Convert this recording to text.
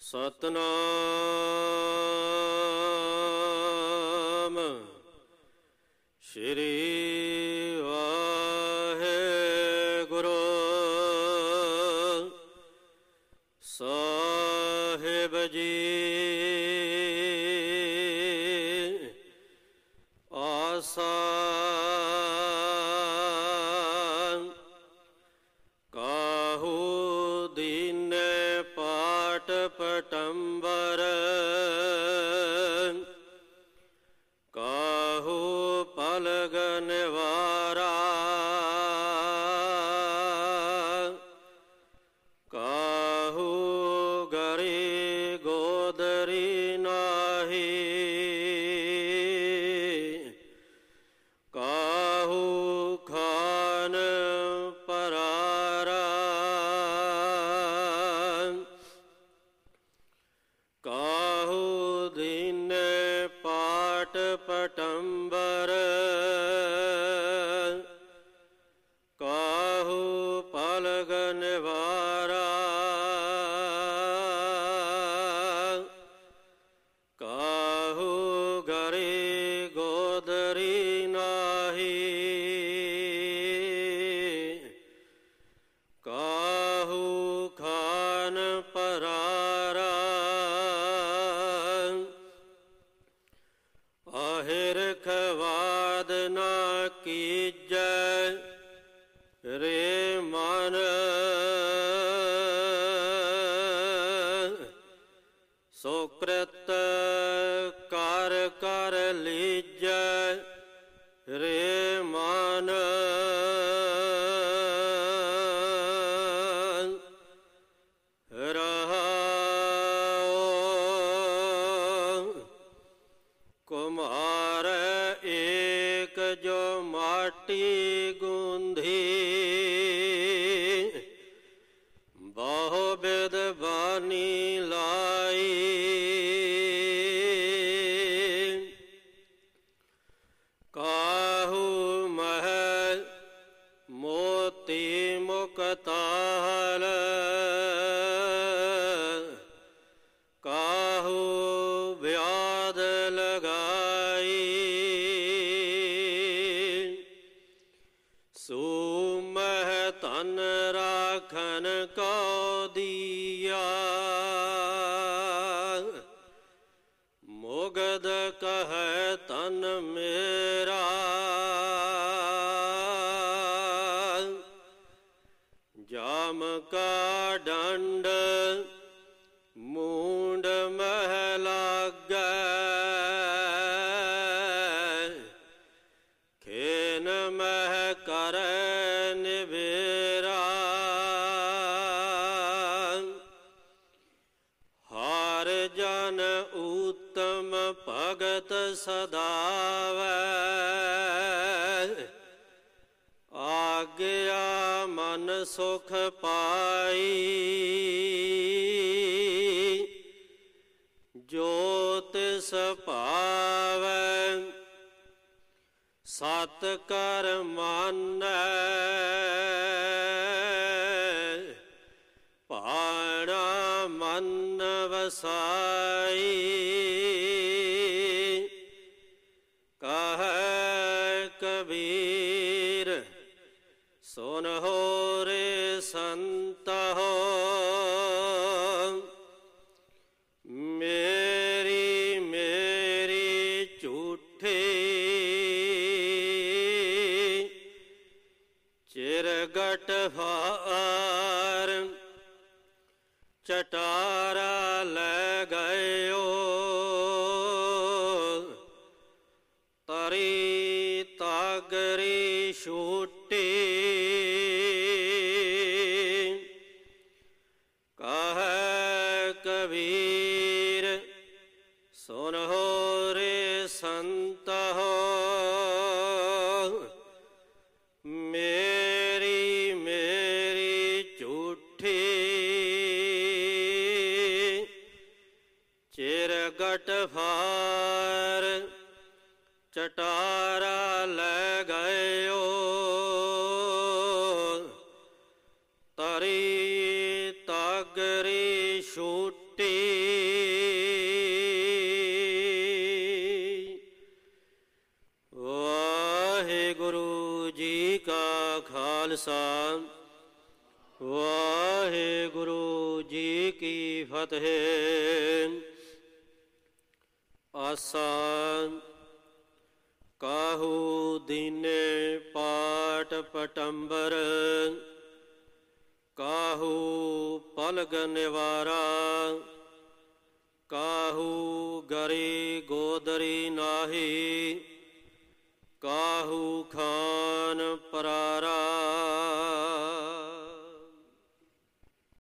ਸਤਨਾਮ ਸ਼੍ਰੀ ਵਾਹਿਗੁਰੂ ਸਾਹਿਬ ਜੀ। ਆਸਾ ਕਾਹੂ ਦੀਨੇ ਪਾਟ ਪਟੰਬਰ ਕਾਹੂ ਪਲਗ ਨਿਵਾਰਾ ਕਾਹੂ ਗਰੀ ਗੋਦਰੀ ਨਾਹੀ ਕਾਹੂ ਖਾਨ ਪਰਾਰਾ ਕਾਹੂ ਦੀਨੇ ਪਾਟ ਪਟੰਬਰ ਕਾਹੂ ਪਲਗ ਨਿਵਾਰਾ ਕਾਹੂ ਗਰੀ ਗੋਦਰੀ ਨਾਹੀ ਕਾਹੂ ਖਾਨ ਪਰਾਰਾ ਆਹਿਰ ਖਵਾਦ ਨਾ ਕੀਜੈ ਰੇ ਮਨ ਸੁਕ੍ਰਿਤ ਕਰ ਕਰ ਲੀਜੈ ਰੇ ਮਨ ਕੁਮਾਰ ਏਕ ਜੋ ਮਾਟੀ ਗੂੰਧੀ ਬਹੁ ਬਿਦ ਬਾਣੀ ਲਾਈ ਕਾਹੂ ਮਹਿ ਮੋਤੀ ਮੁਕਤਾਲ ਕਾਹੂ ਵਿਆਦ ਲਗਾਈ ਸੂਮਹਿ ਧਨ ਰਾਖਨ ਕੋ ਦੀਆ ਮੁਗਦ ਕਹੈ ਤਨ ਮੇਰਾ ਜਾਮ ਕਾ ਡੰਡ ਮੂੰਡ ਮਹਿ ਲਾਗੈ ਖੇਨ ਮਹਿ ਕਰੈ ਨਿਬੇਰਾ ਹਰਿ ਜਨ ਊਤਮ ਭਗਤ ਸਦਾਵੈ ਆਗਿਆ ਮਨ ਸੁਖ ਪਾਈ ਜੋ ਤਿਸ ਭਾਵੈ ਸਤ ਕਰ ਮਾਨੈ ਭਾਣਾ ਮਨ ਵਸਾਈ ਕਹੈ ਕਬੀਰ ਸੁਨਹੁ ਰੇ ਸੰਤਹੁ ਮੇਰੀ ਮੇਰੀ ਝੂਠੀ ਚਿਰਗਟ ਫਾਰ ਚਟਾਰਾ ਲੈ ਗਇਓ ਤਰੀ ਤਾਗਰੀ ਛੂਟੀ ਕਹੈ ਕਬੀਰ ਸੁਨਹੁ ਰੇ ਸੰਤਹੁ ਮੇਰੀ ਮੇਰੀ ਝੂਠੀ ਚਿਰਗਟ ਫਾਰ ਚਟਾਰਾ ਲੈ ਗਇਓ ਤਰੀ ਤਾਗਰੀ ਛੂਟੀ ਵਾਹਿਗੁਰੂ ਜੀ ਕਾ ਖਾਲਸਾ ਵਾਹਿਗੁਰੂ ਜੀ ਕੀ ਫਤਿਹ। ਆਸਾ ਕਾਹੂ ਦੀਨੇ ਪਾਟ ਪਟੰਬਰ, ਕਾਹੂ ਪਲਗ ਨਿਵਾਰਾ, ਕਾਹੂ ਗਰੀ ਗੋਦਰੀ ਨਾਹੀ।